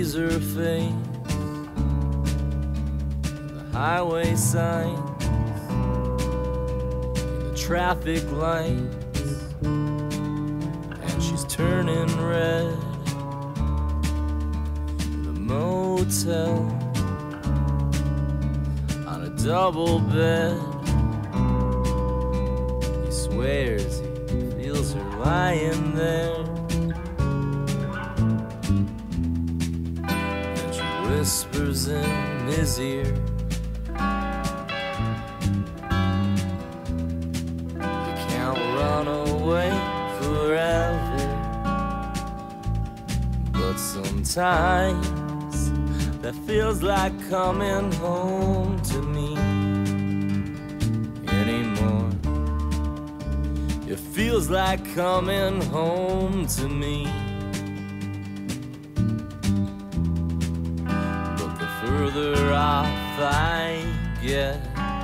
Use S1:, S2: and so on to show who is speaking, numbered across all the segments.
S1: sees her face, the highway signs, the traffic lights, and she's turning red. The motel on a double bed. He swears he feels her lying there, and she whispers in his ear, "You can't run away forever, but sometimes that feels like coming home to me anymore. It feels like coming home to me. But the further off I get,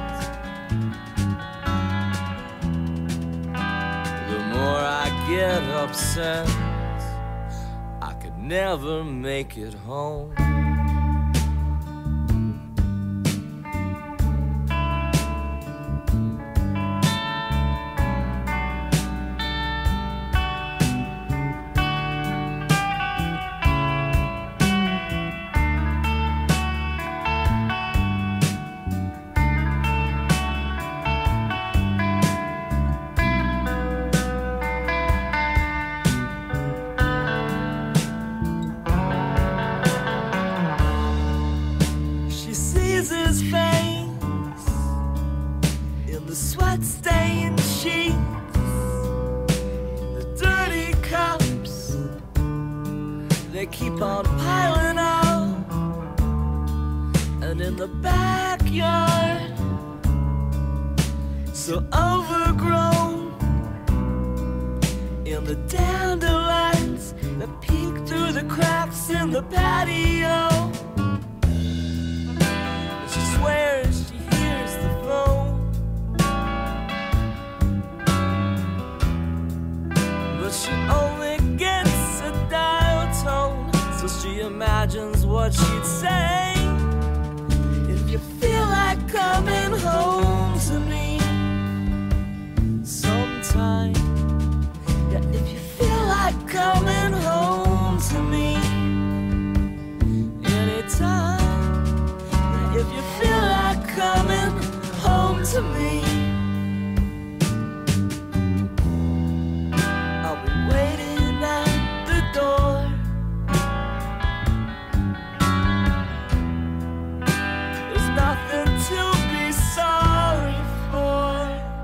S1: the more I get upset. I could never make it home." His face in the sweat-stained sheets, the dirty cups, they keep on piling up. And in the backyard, so overgrown, in the dandelions that peek through the cracks in the patio. Swears she hears the phone, but she only gets a dial tone. So she imagines what she'd say. "If you feel like coming home to me sometime, yeah, if you feel like coming home to me anytime, if you feel like coming home to me, I'll be waiting at the door. There's nothing to be sorry for.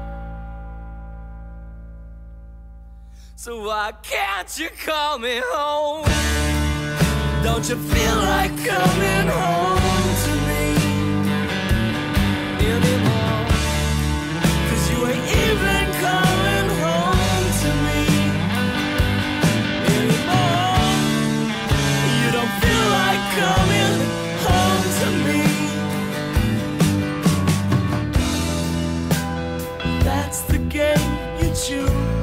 S1: So why can't you call me home? Don't you feel like coming home to me anymore? 'Cause you ain't even coming home to me anymore. You don't feel like coming home to me. That's the game you choose.